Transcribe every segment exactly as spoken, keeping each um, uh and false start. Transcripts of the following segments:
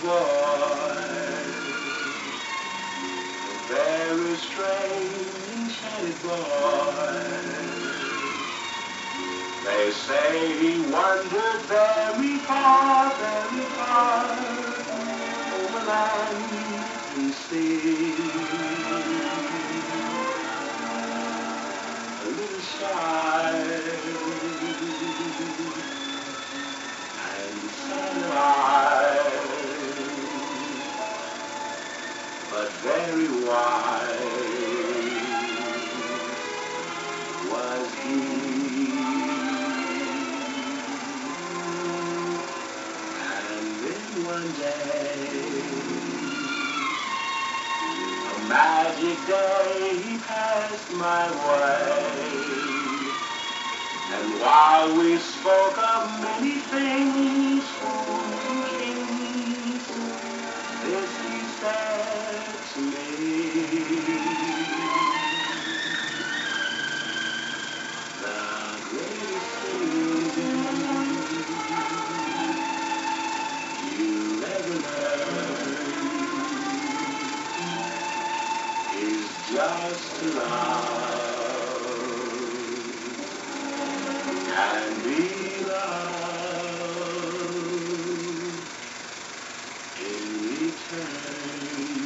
boy, a very strange, enchanted boy. They say he wandered very far, very far, over land and sea. A little shy and sad of eye, but very wise was he. One day, a magic day, he passed my way, and while we spoke of many things, fools and kings, this he said to me: the greatest thing just to love and be loved in return.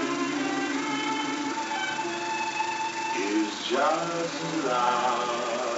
Just love.